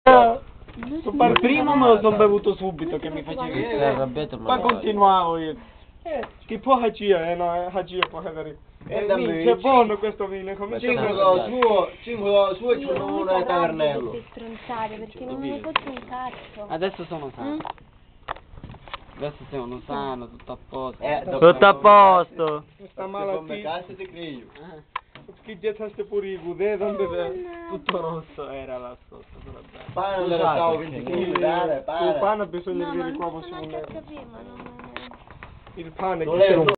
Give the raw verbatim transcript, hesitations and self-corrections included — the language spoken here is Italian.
Per primo me lo sono bevuto subito che mi facevi. Poi continuavo io. Che poi hagia, eh no, hagia poi avere. C'è buono questo vino, come cinque suo, cinque suo e uno è tavernello. Per stronzare, perché non me ne faccio un cazzo. Adesso sono sano. Mm? Adesso sono sano, tutto a posto. Eh, tutto a posto. Questa malattia. Schiggiaste pure i cudè, tutto rosso era là sotto. Pane non era stavo venti chili, dai, pane. Il pane bisogna dire qua possiamo. possiamo. No, ma non capire, ma non... Il pane che